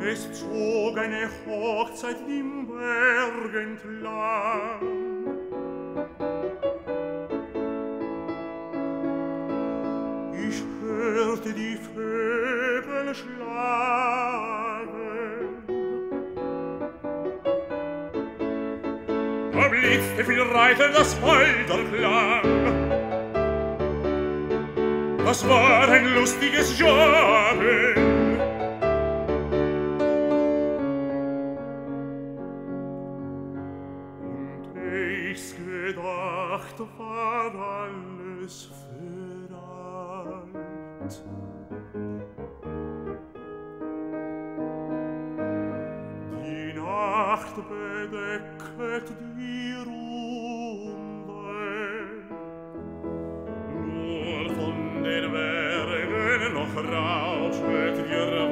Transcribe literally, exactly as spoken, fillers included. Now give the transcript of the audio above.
Es zog eine Hochzeit im Berg entlang. Ich hörte die Vögel schlagen. Da blitzte viel Reiter das Polterklang. Das war ein lustiges Jagen. Und ich's gedacht, war alles verallt. Die Nacht bedecket die Runde, nur von den Bergen noch rauschet die